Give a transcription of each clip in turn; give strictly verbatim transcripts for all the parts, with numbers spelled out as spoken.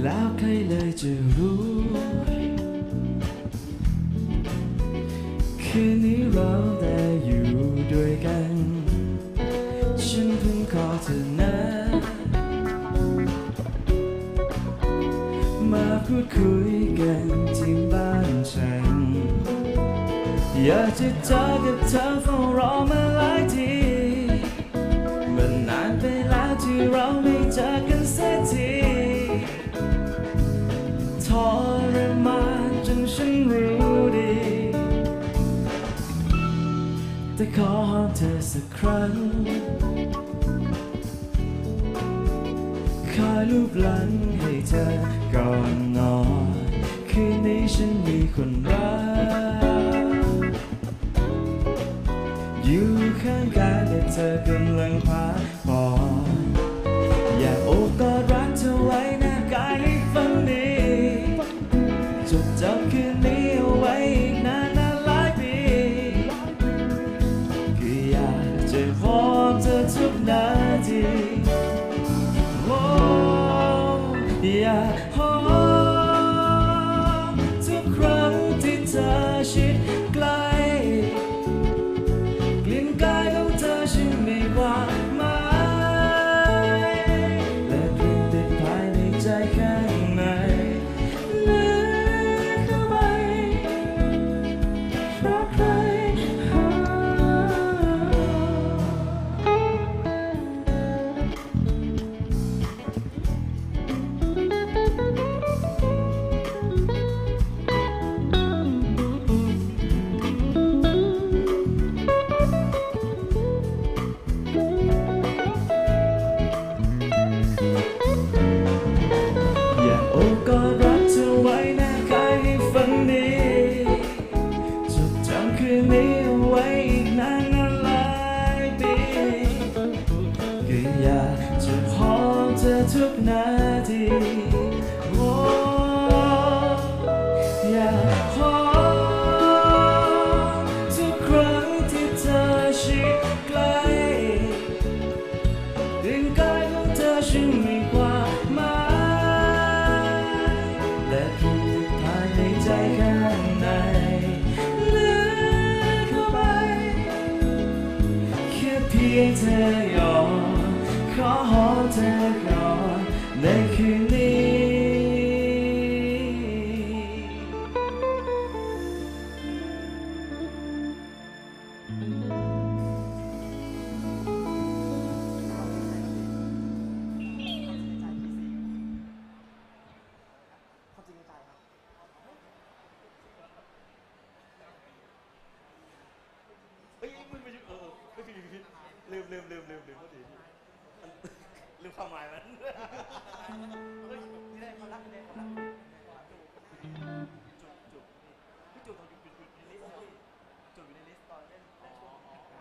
แล้วใครเลยจะรู้คืนนี้เราได้อยู่ด้วยกันฉันเพิ่งขอเธอนะมาพูดคุยกันที่บ้านฉันอยากจะเจอกับเธอเฝ้ารอมาหลายทีมันนานไปแล้วที่เราไม่เจอกันสักทีทรมานจนฉันรู้ดีแต่ขอหอมเธอสักครั้งคอยลูบหลังให้เธอก่อนนอนคืนนี้ฉันมีคนรักอยู่ข้างกายแต่เธอกำลังพักผ่อนอยากโอบกอดรักเธอไว้หน้ากายให้ฝันดีจดจำคืนนี้เอาไว้อีกนานนานหลายปีคืออยากจะหอมเธอทุกนาทีโอ้อยากหอมทุกครั้งที่เธอชิดใกล้กลิ่นกายของเธอฉันมีความหมายและเพียงติดภายในใจข้างในลึกเข้าไปรักใครทุกนาทีโอ้อยากหอมทุกครั้งที่เธอชิดใกล้ร่างกายของเธอฉันมีความหมายและคิดภายในใจข้างในลึกเข้าไปแค่เพียงเธอยอมขอหอมเธอก่อนในคืนนี้ลืมลืมลืมลืมลืมก็ดีลืมความหมายมันเฮ้ยไม่ได้ความรักไม่ได้ความรักจุดจุดพี่จุดของจุดจุดในลิสต์จุดอยู่ในลิสต์ตอนเล่นเล่นช่วง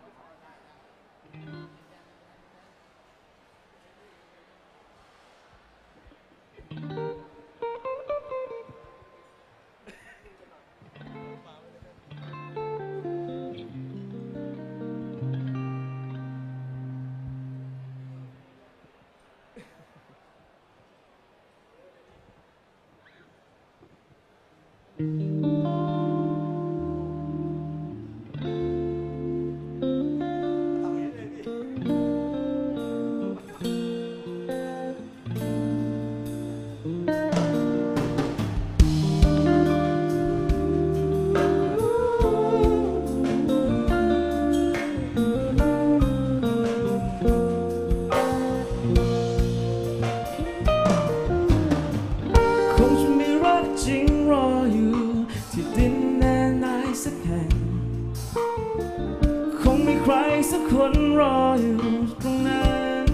ใครสักคนรออยู่ตรงนั้น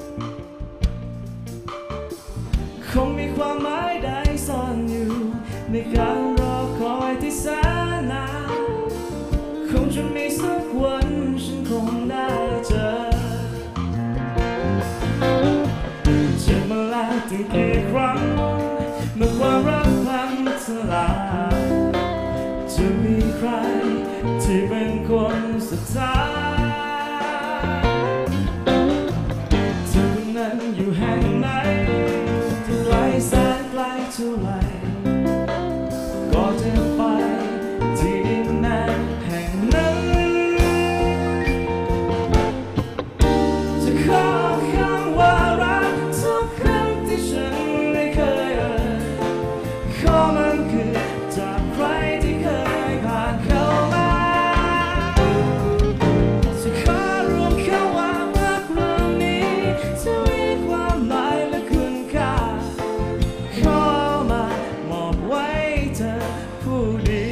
คงมีความหมายใดซ่อนอยู่ในการรอคอยที่แสนนานคงจะมีสักวันฉันคงได้เจอเจ็บมาแล้วถึงกี่ครั้งเมื่อความรักพังทลายจะมีใครที่เป็นคนสุดท้ายเธอคนนั้นอยู่แห่งไหนที่ไกลแสนไกลเท่าไหร่ก็จะไปที่ดินแดนแห่งนั้นจะขอคำว่ารักทุกครั้งที่ฉันไม่เคยเอ่ยขอมันคือจากใครที่เคยผ่านเข้ามาจะขอรวมคำว่ารักเรื่องนี้จะมีความหมายและคุณค่าขอมามอบไว้เธอผู้เดียว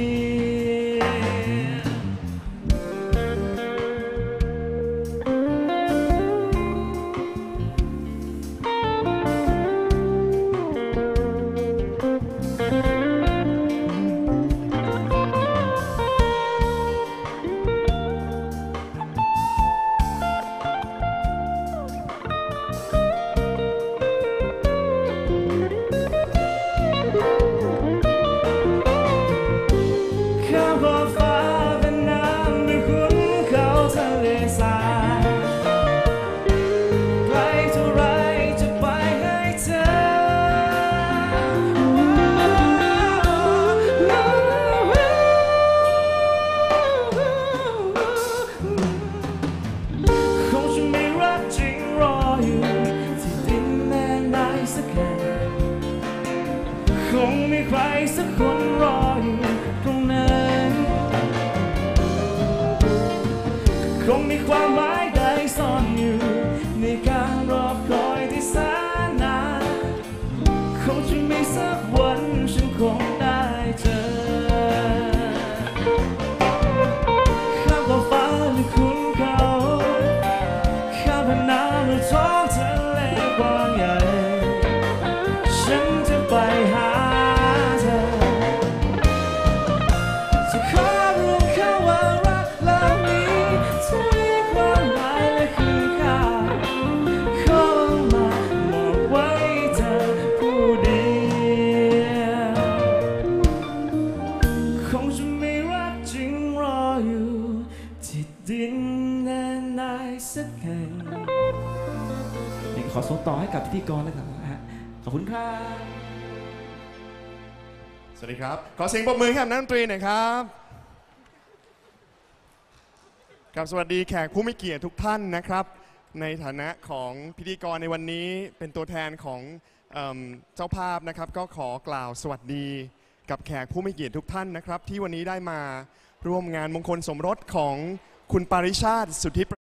ข้ามขอบฟ้าเป็นน้ำด้วยขุนเขาทะเลทรายไกลเท่าไรจะไปให้เธอคงจะมีรักจริงรออยู่ที่ดินแดนไหนสักแห่งคงมีใครสักคนรออยู่ตรงนั้นคงมีความหมายใดซ่อนอยู่ในการรอคอยที่แสนนานคงจะมีสักวันฉันคงได้เจอข้ามขอบฟ้าหรือคุณเขาข้ามผ่านน้ำหรือท้องทะเลกว้างใหญ่ฉันจะไปหาเธอจะขอรวมคำว่ารักเหล่านี้จะมีความหมายและคุณค่าขอมามอบไว้เธอผู้เดียวคงจะมีรักจริงรออยู่ที่ดินแดนไหนสักแห่งนี่ขอส่งต่อให้กับพิธีกรแล้วกันนะฮะขอบคุณครับสวัสดีครับขอเสียงปรบมือให้กับนักดนตรีหน่อยครับกับสวัสดีแขกผู้มีเกียรติทุกท่านนะครับในฐานะของพิธีกรในวันนี้เป็นตัวแทนของเอิ่มเจ้าภาพนะครับก็ขอกล่าวสวัสดีกับแขกผู้มีเกียรติทุกท่านนะครับที่วันนี้ได้มาร่วมงานมงคลสมรสของคุณปาริชาติสุทธิ